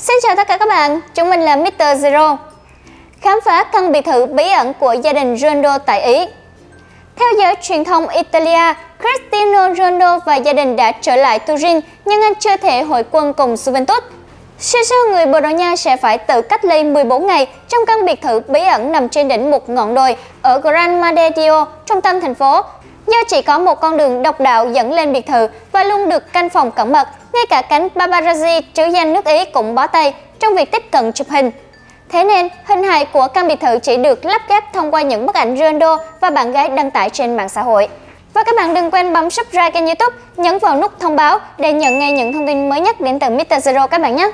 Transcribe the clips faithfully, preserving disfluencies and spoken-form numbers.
Xin chào tất cả các bạn, chúng mình là mít tơ Zero. Khám phá căn biệt thự bí ẩn của gia đình Ronaldo tại Ý. Theo giới truyền thông Italia, Cristiano Ronaldo và gia đình đã trở lại Turin nhưng anh chưa thể hội quân cùng Juventus. Siêu sao người Bồ Đào Nha sẽ phải tự cách ly mười bốn ngày trong căn biệt thự bí ẩn nằm trên đỉnh một ngọn đồi ở Gran Madedio, trung tâm thành phố. Do chỉ có một con đường độc đạo dẫn lên biệt thự và luôn được canh phòng cẩn mật, ngay cả cánh paparazzi trứ danh nước Ý cũng bó tay trong việc tiếp cận chụp hình. Thế nên, hình hài của căn biệt thự chỉ được lắp ghép thông qua những bức ảnh Ronaldo và bạn gái đăng tải trên mạng xã hội. Và các bạn đừng quên bấm subscribe kênh YouTube, nhấn vào nút thông báo để nhận ngay những thông tin mới nhất đến từ mít tơ Zero các bạn nhé.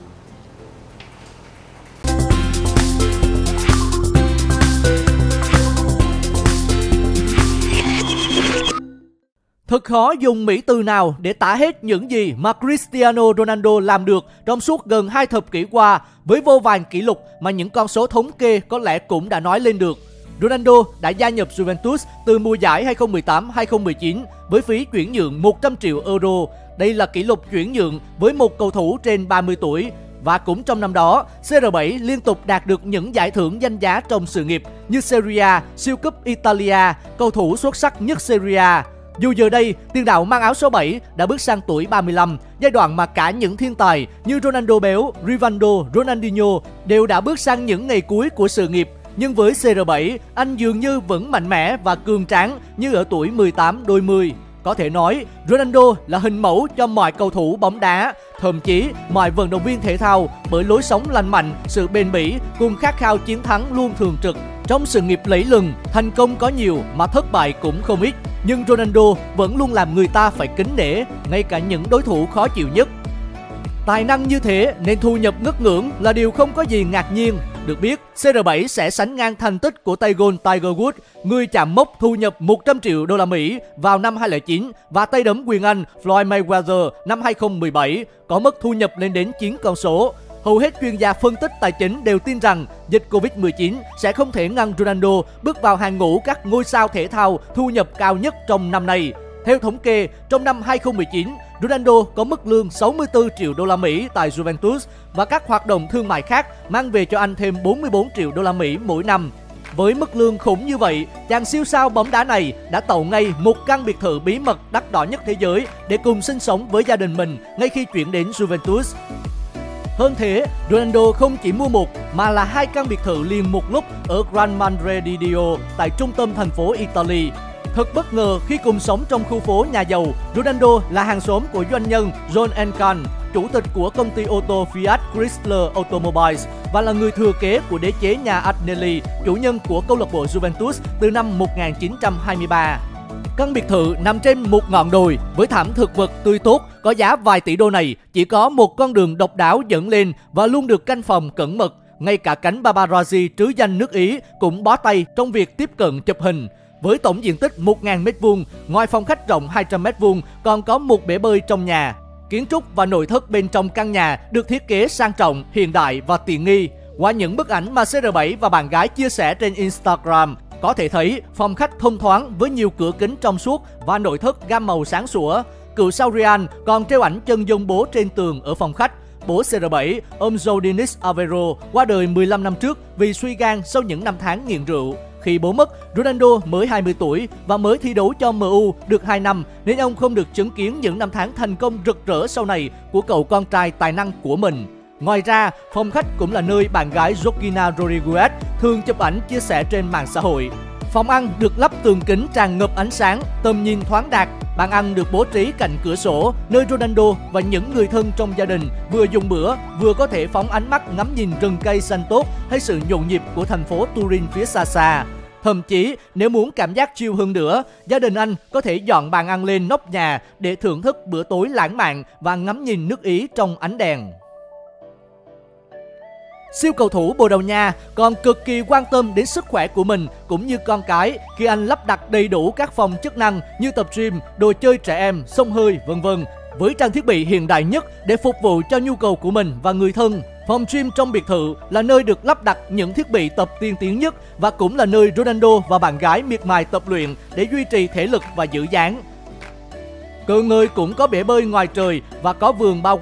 Thật khó dùng mỹ từ nào để tả hết những gì mà Cristiano Ronaldo làm được trong suốt gần hai thập kỷ qua với vô vàn kỷ lục mà những con số thống kê có lẽ cũng đã nói lên được. Ronaldo đã gia nhập Juventus từ mùa giải hai không một tám hai không một chín với phí chuyển nhượng một trăm triệu euro. Đây là kỷ lục chuyển nhượng với một cầu thủ trên ba mươi tuổi. Và cũng trong năm đó, xê rờ bảy liên tục đạt được những giải thưởng danh giá trong sự nghiệp như Serie A, siêu cúp Italia, cầu thủ xuất sắc nhất Serie A. Dù giờ đây, tiền đạo mang áo số bảy đã bước sang tuổi ba mươi lăm, giai đoạn mà cả những thiên tài như Ronaldo béo, Rivaldo, Ronaldinho đều đã bước sang những ngày cuối của sự nghiệp. Nhưng với xê rờ bảy, anh dường như vẫn mạnh mẽ và cường tráng như ở tuổi mười tám đôi mươi. Có thể nói, Ronaldo là hình mẫu cho mọi cầu thủ bóng đá, thậm chí mọi vận động viên thể thao bởi lối sống lành mạnh, sự bền bỉ cùng khát khao chiến thắng luôn thường trực. Trong sự nghiệp lẫy lừng, thành công có nhiều mà thất bại cũng không ít. Nhưng Ronaldo vẫn luôn làm người ta phải kính nể, ngay cả những đối thủ khó chịu nhất. Tài năng như thế nên thu nhập ngất ngưỡng là điều không có gì ngạc nhiên. Được biết, xê rờ bảy sẽ sánh ngang thành tích của tay golf Tiger Woods, người chạm mốc thu nhập một trăm triệu đô la Mỹ vào năm hai không không chín, và tay đấm quyền Anh Floyd Mayweather năm hai không một bảy có mức thu nhập lên đến chín con số. Hầu hết chuyên gia phân tích tài chính đều tin rằng dịch Covid mười chín sẽ không thể ngăn Ronaldo bước vào hàng ngũ các ngôi sao thể thao thu nhập cao nhất trong năm nay. Theo thống kê, trong năm hai không một chín, Ronaldo có mức lương sáu mươi tư triệu đô la Mỹ tại Juventus và các hoạt động thương mại khác mang về cho anh thêm bốn mươi bốn triệu đô la Mỹ mỗi năm. Với mức lương khủng như vậy, chàng siêu sao bóng đá này đã tậu ngay một căn biệt thự bí mật đắt đỏ nhất thế giới để cùng sinh sống với gia đình mình ngay khi chuyển đến Juventus. Hơn thế, Ronaldo không chỉ mua một mà là hai căn biệt thự liền một lúc ở Gran Madedio tại trung tâm thành phố Italy. Thật bất ngờ khi cùng sống trong khu phố nhà giàu, Ronaldo là hàng xóm của doanh nhân John Elkann, chủ tịch của công ty ô tô Fiat Chrysler Automobiles và là người thừa kế của đế chế nhà Agnelli, chủ nhân của câu lạc bộ Juventus từ năm một nghìn chín trăm hai mươi ba. Căn biệt thự nằm trên một ngọn đồi với thảm thực vật tươi tốt có giá vài tỷ đô này chỉ có một con đường độc đáo dẫn lên và luôn được canh phòng cẩn mật. Ngay cả cánh paparazzi trứ danh nước Ý cũng bó tay trong việc tiếp cận chụp hình. Với tổng diện tích một nghìn mét vuông, ngoài phòng khách rộng hai trăm mét vuông còn có một bể bơi trong nhà. Kiến trúc và nội thất bên trong căn nhà được thiết kế sang trọng, hiện đại và tiện nghi. Qua những bức ảnh mà xê rờ bảy và bạn gái chia sẻ trên Instagram, có thể thấy phòng khách thông thoáng với nhiều cửa kính trong suốt và nội thất gam màu sáng sủa. Cựu sao Real còn treo ảnh chân dung bố trên tường ở phòng khách. Bố xê rờ bảy, ông Joe Diniz Aveiro, qua đời mười lăm năm trước vì suy gan sau những năm tháng nghiện rượu. Khi bố mất, Ronaldo mới hai mươi tuổi và mới thi đấu cho em u được hai năm nên ông không được chứng kiến những năm tháng thành công rực rỡ sau này của cậu con trai tài năng của mình. Ngoài ra, phòng khách cũng là nơi bạn gái Georgina Rodriguez thường chụp ảnh chia sẻ trên mạng xã hội. Phòng ăn được lắp tường kính tràn ngập ánh sáng, tầm nhìn thoáng đạt. Bàn ăn được bố trí cạnh cửa sổ, nơi Ronaldo và những người thân trong gia đình vừa dùng bữa, vừa có thể phóng ánh mắt ngắm nhìn rừng cây xanh tốt hay sự nhộn nhịp của thành phố Turin phía xa xa. Thậm chí, nếu muốn cảm giác chill hơn nữa, gia đình anh có thể dọn bàn ăn lên nóc nhà để thưởng thức bữa tối lãng mạn và ngắm nhìn nước Ý trong ánh đèn. Siêu cầu thủ Bồ Đào Nha còn cực kỳ quan tâm đến sức khỏe của mình cũng như con cái khi anh lắp đặt đầy đủ các phòng chức năng như tập gym, đồ chơi trẻ em, xông hơi, vân vân với trang thiết bị hiện đại nhất để phục vụ cho nhu cầu của mình và người thân. Phòng gym trong biệt thự là nơi được lắp đặt những thiết bị tập tiên tiến nhất và cũng là nơi Ronaldo và bạn gái miệt mài tập luyện để duy trì thể lực và giữ dáng. Cơ ngơi cũng có bể bơi ngoài trời và có vườn bao quanh.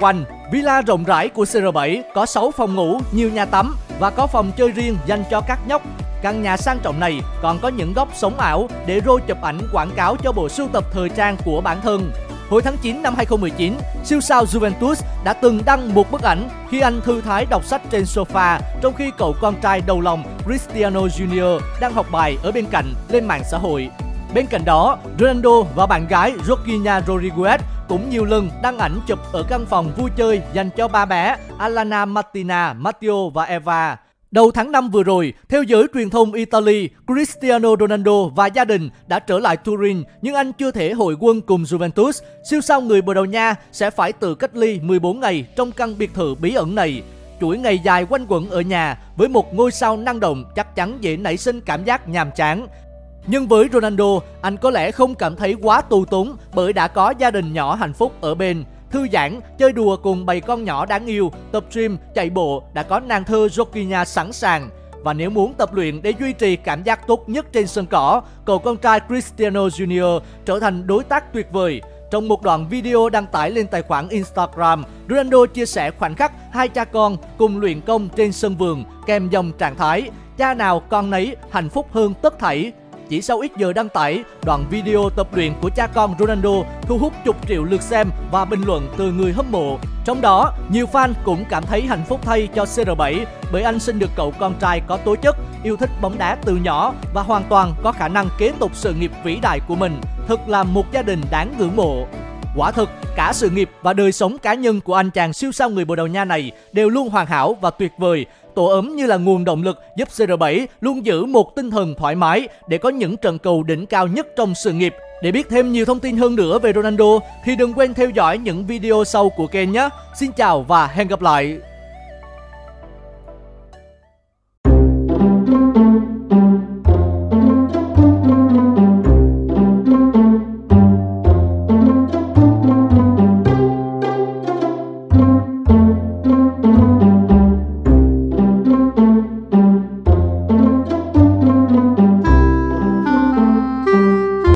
Villa rộng rãi của xê rờ bảy có sáu phòng ngủ, nhiều nhà tắm và có phòng chơi riêng dành cho các nhóc. Căn nhà sang trọng này còn có những góc sống ảo để Rô chụp ảnh quảng cáo cho bộ sưu tập thời trang của bản thân. Hồi tháng chín năm hai không một chín, siêu sao Juventus đã từng đăng một bức ảnh khi anh thư thái đọc sách trên sofa, trong khi cậu con trai đầu lòng Cristiano Junior đang học bài ở bên cạnh lên mạng xã hội. Bên cạnh đó, Ronaldo và bạn gái Georgina Rodriguez cũng nhiều lần đăng ảnh chụp ở căn phòng vui chơi dành cho ba bé Alana, Martina, Matteo và Eva. Đầu tháng năm vừa rồi, theo giới truyền thông Italy, Cristiano Ronaldo và gia đình đã trở lại Turin, nhưng anh chưa thể hội quân cùng Juventus. Siêu sao người Bồ Đào Nha sẽ phải tự cách ly mười bốn ngày trong căn biệt thự bí ẩn này. Chuỗi ngày dài quanh quẩn ở nhà với một ngôi sao năng động chắc chắn dễ nảy sinh cảm giác nhàm chán. Nhưng với Ronaldo, anh có lẽ không cảm thấy quá tù túng bởi đã có gia đình nhỏ hạnh phúc ở bên. Thư giãn, chơi đùa cùng bầy con nhỏ đáng yêu, tập gym, chạy bộ đã có nàng thơ Georgina sẵn sàng. Và nếu muốn tập luyện để duy trì cảm giác tốt nhất trên sân cỏ, cậu con trai Cristiano Junior trở thành đối tác tuyệt vời. Trong một đoạn video đăng tải lên tài khoản Instagram, Ronaldo chia sẻ khoảnh khắc hai cha con cùng luyện công trên sân vườn kèm dòng trạng thái cha nào con nấy hạnh phúc hơn tất thảy. Chỉ sau ít giờ đăng tải, đoạn video tập luyện của cha con Ronaldo thu hút chục triệu lượt xem và bình luận từ người hâm mộ. Trong đó, nhiều fan cũng cảm thấy hạnh phúc thay cho xê rờ bảy bởi anh sinh được cậu con trai có tố chất, yêu thích bóng đá từ nhỏ và hoàn toàn có khả năng kế tục sự nghiệp vĩ đại của mình. Thật là một gia đình đáng ngưỡng mộ. Quả thực, cả sự nghiệp và đời sống cá nhân của anh chàng siêu sao người Bồ Đào Nha này đều luôn hoàn hảo và tuyệt vời. Tổ ấm như là nguồn động lực giúp xê rờ bảy luôn giữ một tinh thần thoải mái để có những trận cầu đỉnh cao nhất trong sự nghiệp. Để biết thêm nhiều thông tin hơn nữa về Ronaldo thì đừng quên theo dõi những video sau của kênh nhé. Xin chào và hẹn gặp lại!